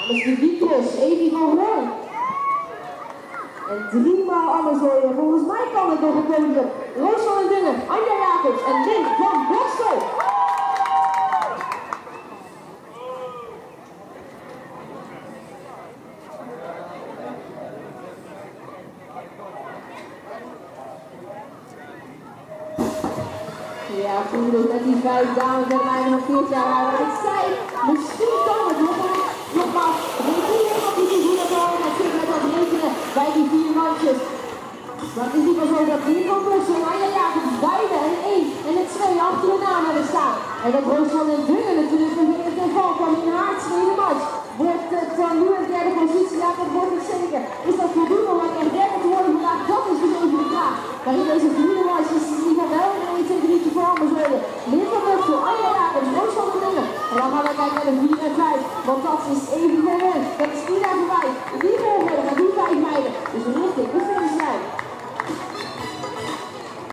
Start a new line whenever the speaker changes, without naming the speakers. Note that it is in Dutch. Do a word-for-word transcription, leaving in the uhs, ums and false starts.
is de Wiekers, Evie van Roy. En driemaal Amazone. Volgens mij kan het nog een podium. Roos van den Dungen, Anja Jacobs en Link van Boksel. Ja, vrienden, met die vijf dames en mij nog vier jaar aan. Ik zei, misschien kan het nog maar, nogmaals, reageren op die seizoenen komen en zit met dat rekenen bij die vier mandjes. Maar het is niet meer zo dat hier van Boksel, Anja Jacobs, beide en één en het twee achter elkaar hebben staan. En dat Roos van den Dungen natuurlijk nog in het geval van in haar tweede match. Wordt het dan nu een derde positie? Ja, dat wordt het zeker. Is dat voldoende om echt derde te worden vandaag? Dat is dus even de vraag. Maar in deze vierde match is het in ieder geval wel een één twee drie voor Amazone. Link van Boksel, Anja Jacobs, Roos van den Dungen. En dan gaan we kijken naar de vier en vijf, want dat is even verder. Dat is